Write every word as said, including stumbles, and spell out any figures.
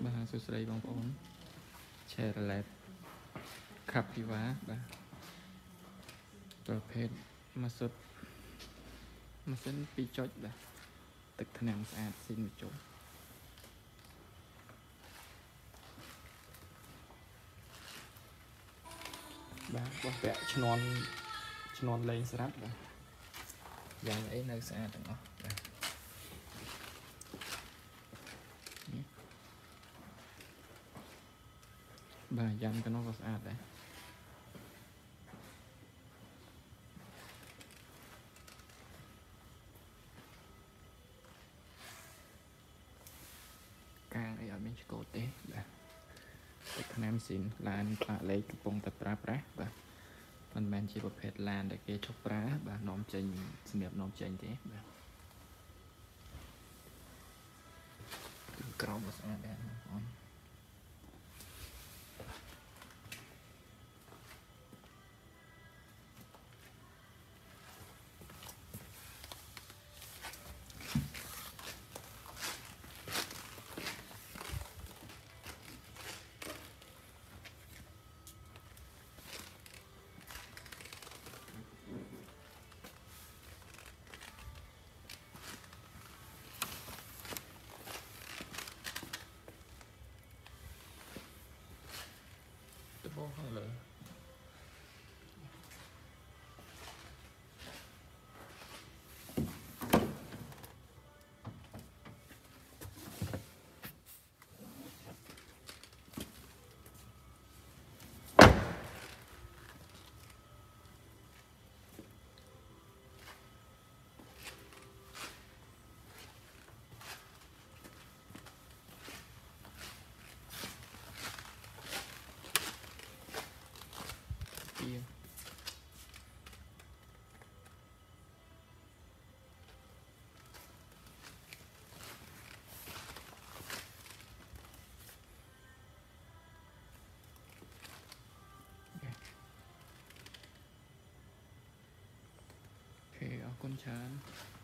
បាទសួស្តីបងប្អូន share alert ខាប់ពីវ៉ាបាទប្រភេទម៉ាសុតម៉ាស៊ីនពីរចុចបាទទឹកថ្នាំស្អាតស៊ីនមួយចុចបាទបោះពាក់ឈ្នន់ឈ្នន់លេងស្រាប់បាទយ៉ាងអីនៅស្អាតទាំងអស់បាទបាទយ៉ាងទៅនោះក៏ស្អាតដែរកាងអីអត់មានឆ្កូតទេបាទទឹកថ្នាំស៊ីនឡានផ្លាកលេខកំពុងតែប្រើប្រាស់បាទមិនមែនជាប្រភេទឡានដែលគេឈប់ប្រើបាទនាំចេញសម្រាប់នាំចេញទេបាទក្រោមក៏ស្អាតដែរបងប្អូនបងខាងលើពីអូខេអរគុណច្រើន